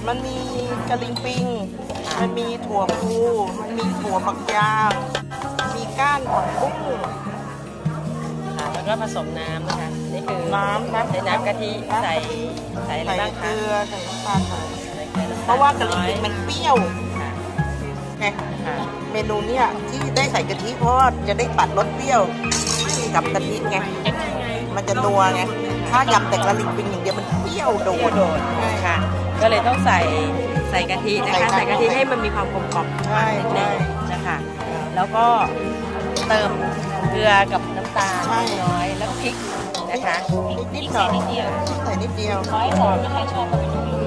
มันมีกะลิงปิงมันมีถั่วพูมันมีถั่วฝักยาวมีก้านผักบุ้งค่ะแล้วก็ผสมน้ำนะคะนี่คือน้ำใส่น้ำกะทิใส่อะไรบ้างคะใส่เกลือใส่น้ำตาลหน่อยเพราะว่ากะลิงปิงมันเปรี้ยวไงเมนูเนี้ยที่ได้ใส่กะทิเพราะจะได้ตัดรสเปรี้ยวกับกะทิไงมันจะนัวไงถ้ายำแต่กะลิงปิงอย่างเดียวมันเปรี้ยวโดดค่ะก็เลยต้องใส่กะทินะคะใส่กะทิให้มันมีความกลมกล่อมนิดนึงนะคะแล้วก็เติมเกลือกับน้ำตาลน้อยแล้วพริกนะคะนิดหน่อยใส่นิดเดียวน้อยหอมไม่ค่อยชอบก็ไม่ต้อง